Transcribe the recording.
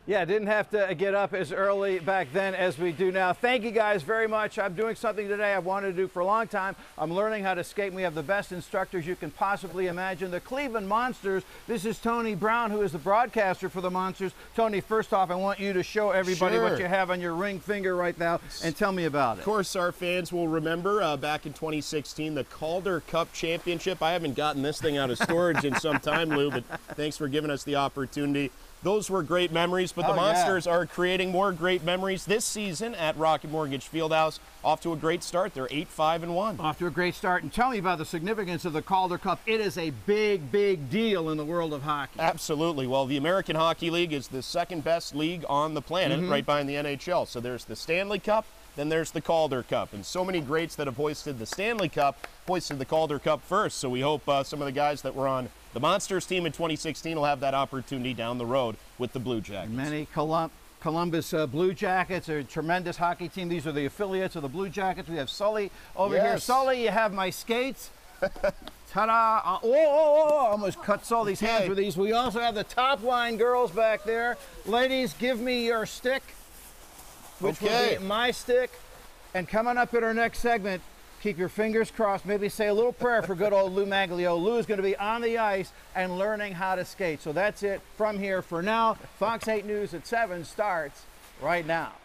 Yeah, didn't have to get up as early back then as we do now. Thank you guys very much. I'm doing something today I've wanted to do for a long time. I'm learning how to skate, and we have the best instructors you can possibly imagine, the Cleveland Monsters. This is Tony Brown, who is the broadcaster for the Monsters. Tony, first off, I want you to show everybody what you have on your ring finger right now and tell me about it. Of course, our fans will remember back in 2016, the Calder Cup Championship. I haven't gotten this thing out of storage in some time, Lou, but thanks for giving us the opportunity. Those were great memories, but the Monsters are creating more great memories this season at Rocket Mortgage Fieldhouse. Off to a great start. They're 8-5-1. Off to a great start. And tell me about the significance of the Calder Cup. It is a big, big deal in the world of hockey. Absolutely. Well, the American Hockey League is the second best league on the planet, right behind the NHL. So there's the Stanley Cup, then there's the Calder Cup. And so many greats that have hoisted the Stanley Cup hoisted the Calder Cup first. So we hope some of the guys that were on the Monsters team in 2016 will have that opportunity down the road with the Blue Jackets. Many Columbus Blue Jackets are a tremendous hockey team. These are the affiliates of the Blue Jackets. We have Sully over here. Sully, you have my skates. Ta-da! Almost cut Sully's hands with these. We also have the top line girls back there. Ladies, give me your stick, which will be my stick. And coming up in our next segment, keep your fingers crossed. Maybe say a little prayer for good old Lou Maglio. Lou is going to be on the ice and learning how to skate. So that's it from here for now. Fox 8 News at 7 starts right now.